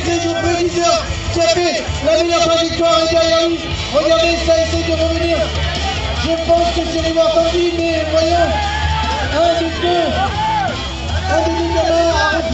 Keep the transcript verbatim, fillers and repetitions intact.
c'est notre préditeur qui a fait la meilleure trajectoire et derrière lui. Regardez, ça essaie de revenir. Je pense que c'est inattendu, mais voyons. Un des deux, un des deux gamins a